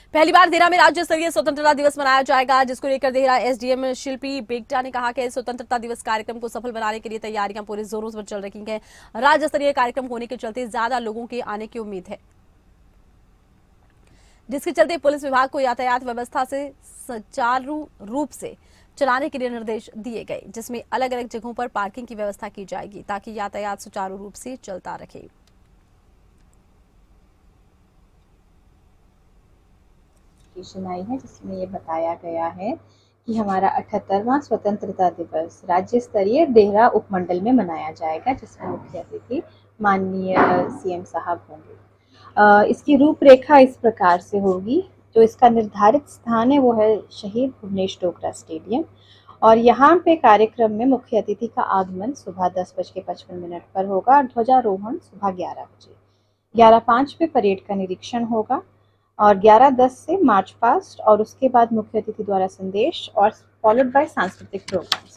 पहली बार देहरा में राज्य स्तरीय स्वतंत्रता दिवस मनाया जाएगा, जिसको लेकर देहरा एसडीएम शिल्पी बेगटा ने कहा कि स्वतंत्रता दिवस कार्यक्रम को सफल बनाने के लिए तैयारियां पूरे जोरों पर चल रही हैं। राज्य स्तरीय कार्यक्रम होने के चलते ज्यादा लोगों के आने की उम्मीद है, जिसके चलते पुलिस विभाग को यातायात व्यवस्था से सुचारू रूप से चलाने के लिए निर्देश दिए गए, जिसमें अलग अलग जगहों पर पार्किंग की व्यवस्था की जाएगी ताकि यातायात सुचारू रूप से चलता रहे। आई है जिसमें ये बताया गया है कि हमारा 78वां स्वतंत्रता दिवस राज्य स्तरीय देहरा उपमंडल में मनाया जाएगा, जिसमें मुख्य अतिथि माननीय सीएम साहब होंगे। इसकी रूपरेखा इस प्रकार से होगी। जो इसका निर्धारित स्थान है वो है शहीद भुवनेश डोगरा स्टेडियम, और यहाँ पे कार्यक्रम में मुख्य अतिथि का आगमन सुबह 10:55 पर होगा और ध्वजारोहण सुबह 11 बजे। 11:05 पे परेड का निरीक्षण होगा और 11:10 से मार्च पास्ट, और उसके बाद मुख्य अतिथि द्वारा संदेश और फॉलोड बाय सांस्कृतिक प्रोग्राम्स।